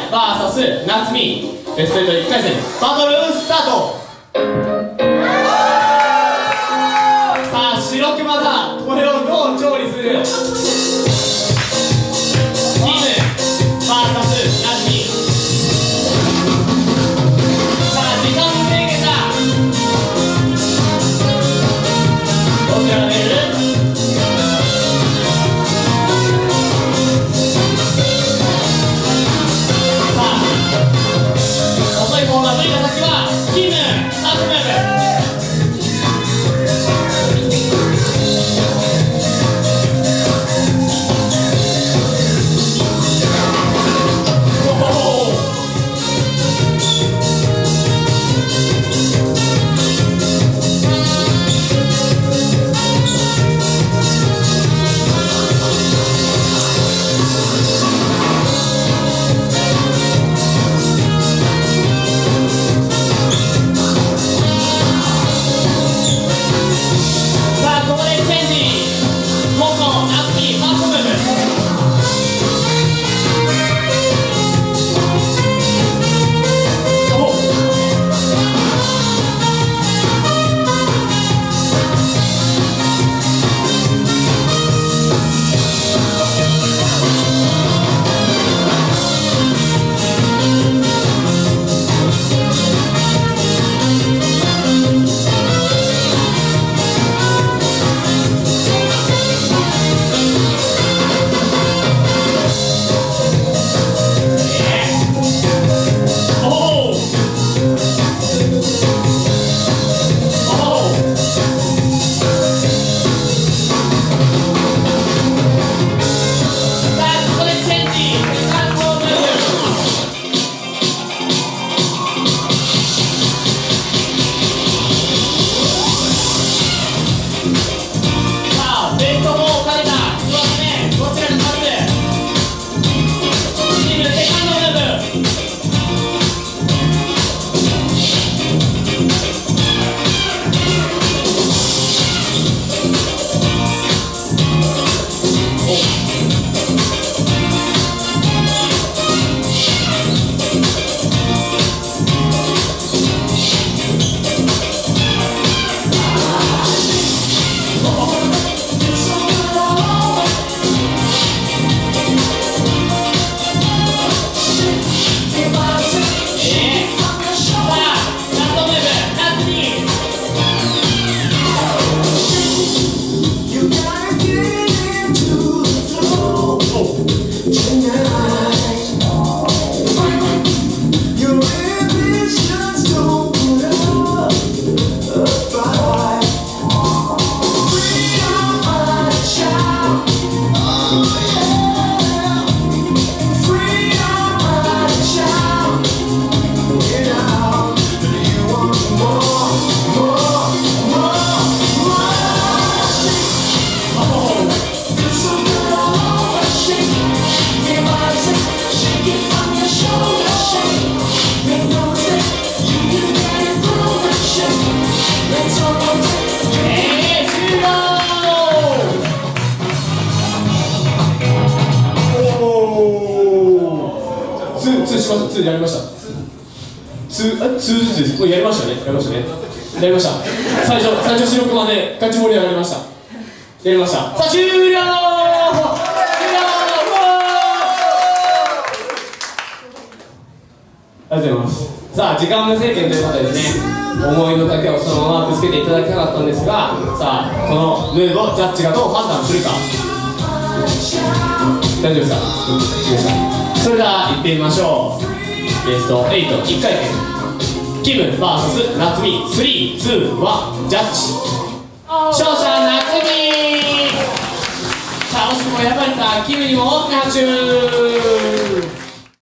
VS 夏美ベスト8 1回戦バトルスタート。さあ白熊だ。これをどう調理する。チーム VS 夏美。さあ時間制限だ。どちらが出る。2やりました。2ずつです。これやりましたね。やりましたね。やりました。最初白熊でガチ盛り上がりました。やりました。さあ終了。終了。ありがとうございます。さあ時間無制限ということでですね、思いの丈をそのままぶつけていただきたかったんですが、さあこのムーブをジャッジがどう判断するか。大丈夫ですか。いいですか。それでは行ってみましょう。ベスト8、1回戦キム VS 夏美、3、2、1ジャッジ。勝者夏美。さあ惜しくも敗れたキムにも大きな拍手。